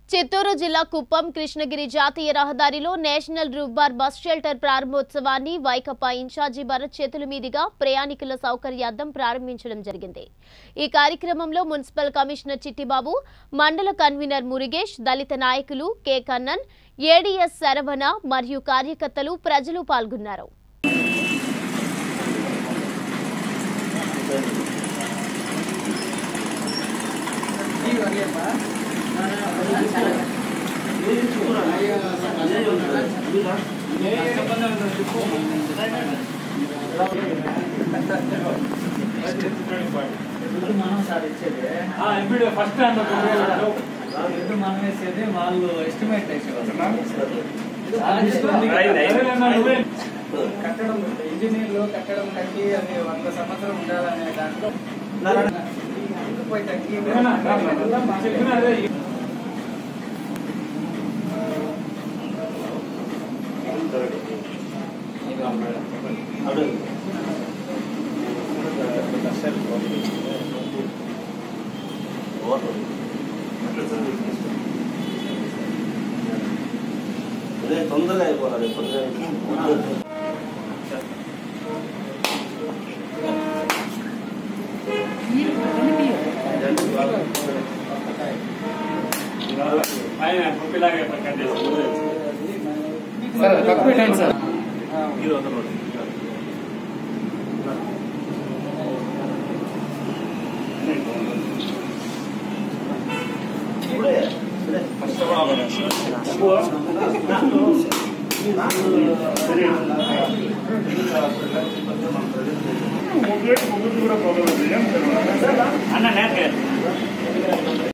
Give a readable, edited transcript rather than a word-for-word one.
చిత్తూరు జిల్లా కుప్పం కృష్ణగిరి జాతీయ రహదారిలో నేషనల్ రూబార్ బస్ షెల్టర్ ప్రారంభోత్సవాన్ని వైకపా ఇన్ఛార్జి భరత్ చేతుల మీదుగా ప్రయాణికుల సౌకర్యార్థం ప్రారంభించడం జరిగింది। ఈ కార్యక్రమంలో మున్సిపల్ కమిషనర్ చిట్టిబాబు, మండల కన్వీనర్ మురుగేష్, దళిత నాయకులు కె కన్నన్, ఏడీఎస్ శరవణ మరియు కార్యకర్తలు ప్రజలు పాల్గొన్నారు। ఫస్ట్ మనం వేసేది వాళ్ళు ఎస్టిమేట్ కట్టడం ఇంజనీర్లు కట్టడం కట్టి అది 100 సంవత్సరం ఉండాలనే దాంట్లో పోయి తగ్గి తొందరగా అయిపోవాలి। అన్న